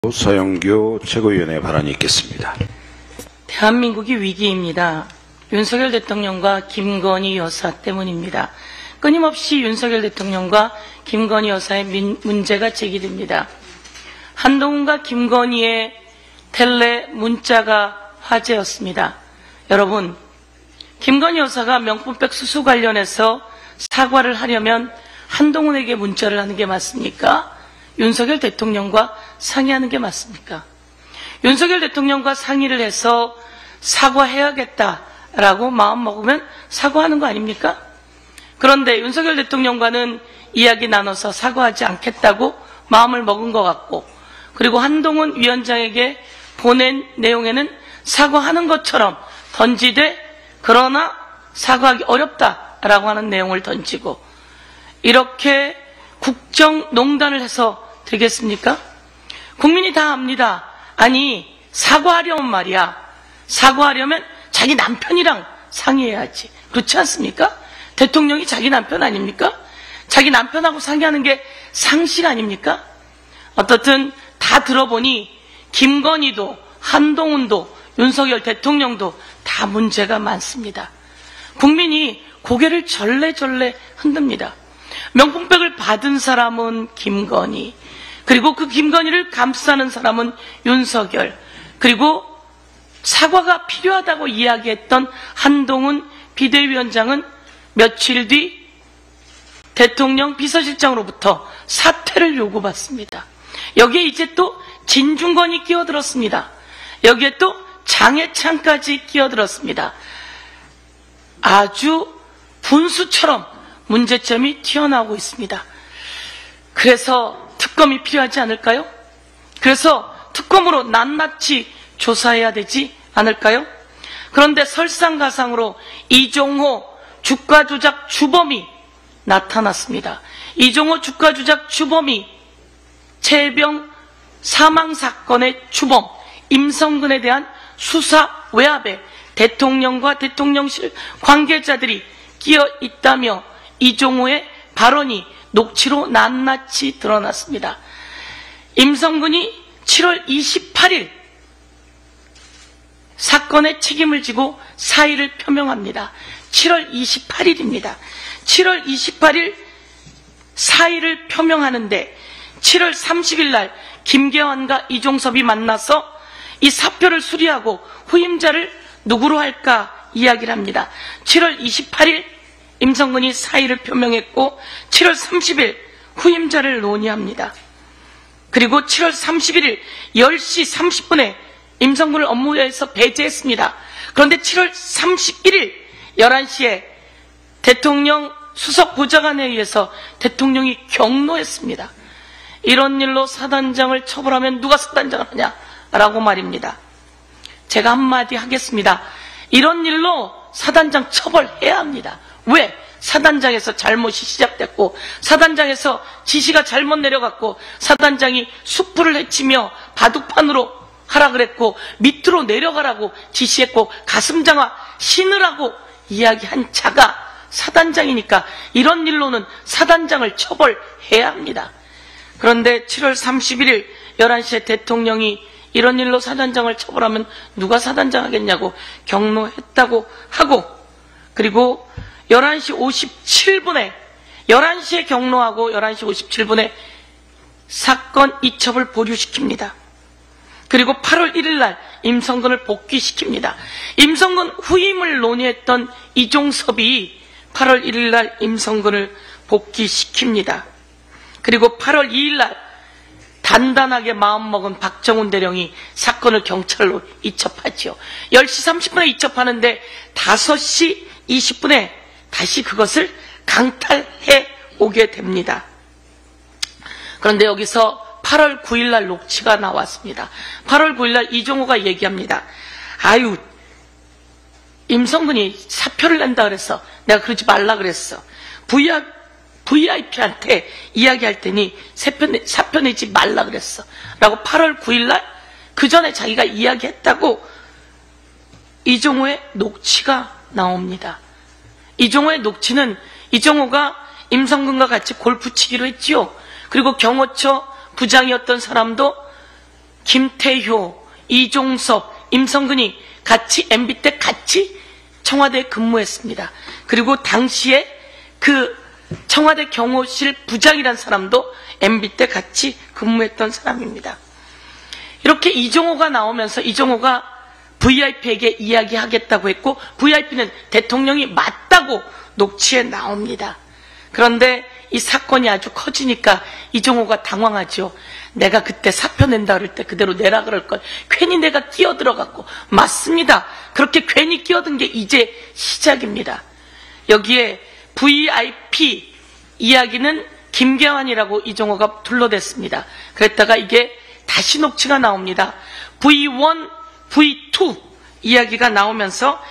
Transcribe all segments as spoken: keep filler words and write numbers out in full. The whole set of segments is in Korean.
서영교 최고위원의 발언이 있겠습니다. 대한민국이 위기입니다. 윤석열 대통령과 김건희 여사 때문입니다. 끊임없이 윤석열 대통령과 김건희 여사의 민, 문제가 제기됩니다. 한동훈과 김건희의 텔레 문자가 화제였습니다. 여러분, 김건희 여사가 명품백 수수 관련해서 사과를 하려면 한동훈에게 문자를 하는 게 맞습니까? 윤석열 대통령과 상의하는 게 맞습니까? 윤석열 대통령과 상의를 해서 사과해야겠다라고 마음먹으면 사과하는 거 아닙니까? 그런데 윤석열 대통령과는 이야기 나눠서 사과하지 않겠다고 마음을 먹은 것 같고, 그리고 한동훈 위원장에게 보낸 내용에는 사과하는 것처럼 던지되 그러나 사과하기 어렵다라고 하는 내용을 던지고, 이렇게 국정농단을 해서 되겠습니까? 국민이 다 압니다. 아니, 사과하려면 말이야, 사과하려면 자기 남편이랑 상의해야지. 그렇지 않습니까? 대통령이 자기 남편 아닙니까? 자기 남편하고 상의하는 게 상식 아닙니까? 어떻든 다 들어보니 김건희도 한동훈도 윤석열 대통령도 다 문제가 많습니다. 국민이 고개를 절레절레 흔듭니다. 명품백을 받은 사람은 김건희, 그리고 그 김건희를 감싸는 사람은 윤석열, 그리고 사과가 필요하다고 이야기했던 한동훈 비대위원장은 며칠 뒤 대통령 비서실장으로부터 사퇴를 요구받습니다. 여기에 이제 또 진중권이 끼어들었습니다. 여기에 또 장해찬까지 끼어들었습니다. 아주 분수처럼 문제점이 튀어나오고 있습니다. 그래서 특검이 필요하지 않을까요? 그래서 특검으로 낱낱이 조사해야 되지 않을까요? 그런데 설상가상으로 이종호 주가 조작 주범이 나타났습니다. 이종호 주가 조작 주범이 최혜병 사망 사건의 주범 임성근에 대한 수사 외압에 대통령과 대통령실 관계자들이 끼어 있다며 이종호의 발언이 녹취로 낱낱이 드러났습니다. 임성근이 칠월 이십팔일 사건의 책임을 지고 사의를 표명합니다. 칠월 이십팔일입니다. 칠월 이십팔일 사의를 표명하는데 칠월 삼십일 날 김계환과 이종섭이 만나서 이 사표를 수리하고 후임자를 누구로 할까 이야기를 합니다. 칠월 이십팔일 임성근이 사의를 표명했고 칠월 삼십일 후임자를 논의합니다. 그리고 칠월 삼십일일 열 시 삼십 분에 임성근을 업무에서 배제했습니다. 그런데 칠월 삼십일일 열한 시에 대통령 수석보좌관에 의해서 대통령이 경로했습니다. 이런 일로 사단장을 처벌하면 누가 사단장을 하냐라고 말입니다. 제가 한마디 하겠습니다. 이런 일로 사단장 처벌해야 합니다. 왜? 사단장에서 잘못이 시작됐고, 사단장에서 지시가 잘못 내려갔고, 사단장이 숯불을 헤치며 바둑판으로 하라 그랬고, 밑으로 내려가라고 지시했고, 가슴장화 신으라고 이야기한 자가 사단장이니까 이런 일로는 사단장을 처벌해야 합니다. 그런데 칠월 삼십일일 열한 시에 대통령이 이런 일로 사단장을 처벌하면 누가 사단장 하겠냐고 경로했다고 하고, 그리고 열한 시 오십칠 분에 열한 시에 경로하고 열한 시 오십칠 분에 사건 이첩을 보류시킵니다. 그리고 팔월 일일 날 임성근을 복귀시킵니다. 임성근 후임을 논의했던 이종섭이 팔월 일일 날 임성근을 복귀시킵니다. 그리고 팔월 이일 날 단단하게 마음먹은 박정훈 대령이 사건을 경찰로 이첩하지요. 열 시 삼십 분에 이첩하는데 다섯 시 이십 분에 다시 그것을 강탈해 오게 됩니다. 그런데 여기서 팔월 구일 날 녹취가 나왔습니다. 팔월 구일 날 이종호가 얘기합니다. 아유, 임성근이 사표를 낸다 그랬어. 내가 그러지 말라 그랬어. 브이아이피한테 이야기할 테니 사표, 내, 사표 내지 말라 그랬어. 라고 팔월 구일 날 그 전에 자기가 이야기했다고 이종호의 녹취가 나옵니다. 이종호의 녹취는 이종호가 임성근과 같이 골프 치기로 했지요. 그리고 경호처 부장이었던 사람도 김태효, 이종섭, 임성근이 같이 엠비 때 같이 청와대에 근무했습니다. 그리고 당시에 그 청와대 경호실 부장이란 사람도 엠비 때 같이 근무했던 사람입니다. 이렇게 이종호가 나오면서 이종호가 브이아이피에게 이야기하겠다고 했고 브이아이피는 대통령이 맞다고 녹취에 나옵니다. 그런데 이 사건이 아주 커지니까 이종호가 당황하죠. 내가 그때 사표 낸다 그럴 때 그대로 내라 그럴 걸. 괜히 내가 끼어들어갔고. 맞습니다. 그렇게 괜히 끼어든 게 이제 시작입니다. 여기에 브이아이피 이야기는 김계환이라고 이종호가 둘러댔습니다. 그랬다가 이게 다시 녹취가 나옵니다. 브이원, 브이투 이야기가 나오면서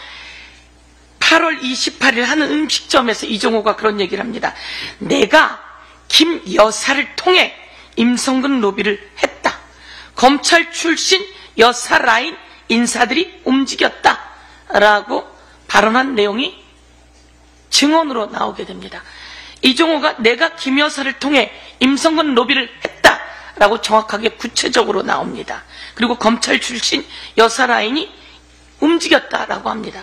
팔월 이십팔일 하는 음식점에서 이종호가 그런 얘기를 합니다. 내가 김 여사를 통해 임성근 로비를 했다. 검찰 출신 여사 라인 인사들이 움직였다. 라고 발언한 내용이 증언으로 나오게 됩니다. 이종호가 내가 김 여사를 통해 임성근 로비를 했다. 라고 정확하게 구체적으로 나옵니다. 그리고 검찰 출신 여사 라인이 움직였다라고 합니다.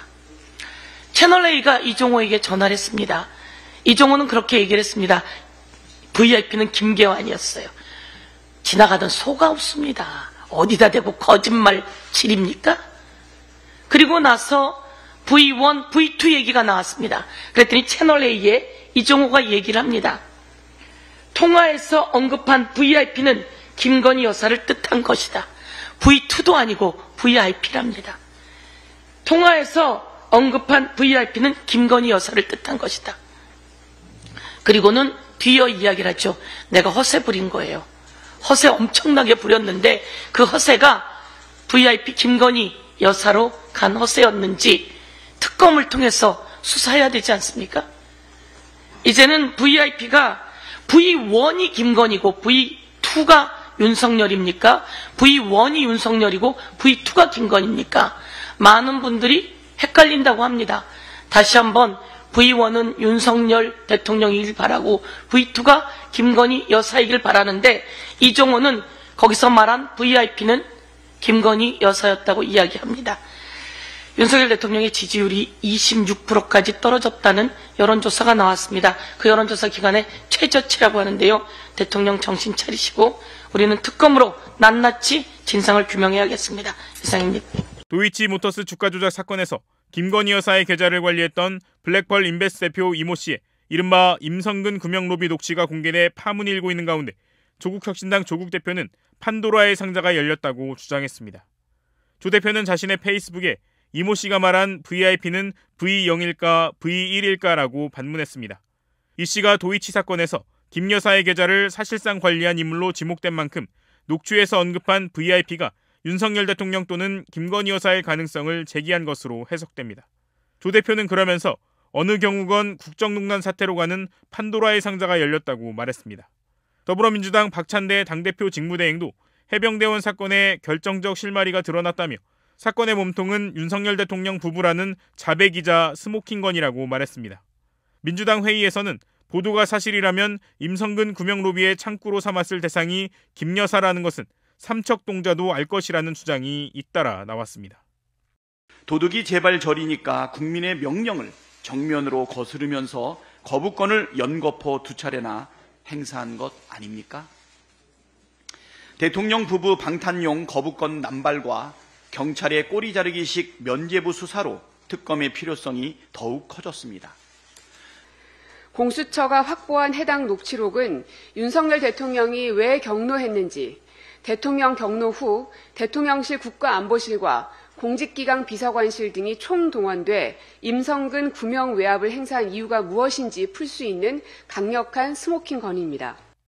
채널A가 이종호에게 전화를 했습니다. 이종호는 그렇게 얘기를 했습니다. 브이아이피는 김계환이었어요. 지나가던 소가 없습니다. 어디다 대고 거짓말 칠입니까? 그리고 나서 브이원, 브이투 얘기가 나왔습니다. 그랬더니 채널A에 이종호가 얘기를 합니다. 통화에서 언급한 브이아이피는 김건희 여사를 뜻한 것이다. 브이투도 아니고 브이아이피랍니다. 통화에서 언급한 브이아이피는 김건희 여사를 뜻한 것이다. 그리고는 뒤이어 이야기를 하죠. 내가 허세 부린 거예요. 허세 엄청나게 부렸는데 그 허세가 브이아이피 김건희 여사로 간 허세였는지 특검을 통해서 수사해야 되지 않습니까? 이제는 브이아이피가 브이원이 김건희고 브이투가 윤석열입니까? 브이원이 윤석열이고 브이투가 김건희입니까? 많은 분들이 헷갈린다고 합니다. 다시 한번 브이원은 윤석열 대통령이길 바라고 브이투가 김건희 여사이길 바라는데 이종호는 거기서 말한 브이아이피는 김건희 여사였다고 이야기합니다. 윤석열 대통령의 지지율이 이십육 퍼센트까지 떨어졌다는 여론조사가 나왔습니다. 그 여론조사 기간에 최저치라고 하는데요. 대통령 정신 차리시고 우리는 특검으로 낱낱이 진상을 규명해야겠습니다. 이상입니다. 도이치모터스 주가 조작 사건에서 김건희 여사의 계좌를 관리했던 블랙펄 인베스트 대표 이모 씨의 이른바 임성근 금융로비 녹취가 공개돼 파문이 일고 있는 가운데 조국혁신당 조국 대표는 판도라의 상자가 열렸다고 주장했습니다. 조 대표는 자신의 페이스북에 이모 씨가 말한 브이아이피는 브이영일까 브이일일까라고 반문했습니다. 이 씨가 도이치 사건에서 김 여사의 계좌를 사실상 관리한 인물로 지목된 만큼 녹취에서 언급한 브이아이피가 윤석열 대통령 또는 김건희 여사의 가능성을 제기한 것으로 해석됩니다. 조 대표는 그러면서 어느 경우건 국정농단 사태로 가는 판도라의 상자가 열렸다고 말했습니다. 더불어민주당 박찬대 당대표 직무대행도 해병대원 사건에 결정적 실마리가 드러났다며 사건의 몸통은 윤석열 대통령 부부라는 자백이자 스모킹건이라고 말했습니다. 민주당 회의에서는 보도가 사실이라면 임성근 금융로비의 창구로 삼았을 대상이 김 여사라는 것은 삼척동자도 알 것이라는 주장이 잇따라 나왔습니다. 도둑이 제발 저리니까 국민의 명령을 정면으로 거스르면서 거부권을 연거푸 두 차례나 행사한 것 아닙니까? 대통령 부부 방탄용 거부권 남발과 경찰의 꼬리 자르기식 면죄부 수사로 특검의 필요성이 더욱 커졌습니다. 공수처가 확보한 해당 녹취록은 윤석열 대통령이 왜 경로했는지, 대통령 경로 후 대통령실 국가안보실과 공직기강 비서관실 등이 총동원돼 임성근 구명 외압을 행사한 이유가 무엇인지 풀 수 있는 강력한 스모킹 건입니다.